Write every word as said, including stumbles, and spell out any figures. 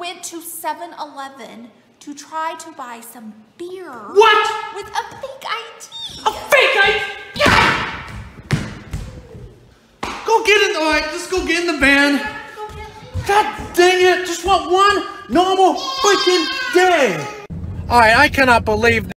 went to seven eleven to try to buy some beer. What? With a fake I D. A fake I D? Yeah! Go get in. All right, just go get in the van. God dang it! Just want one normal freaking day. All right, I cannot believe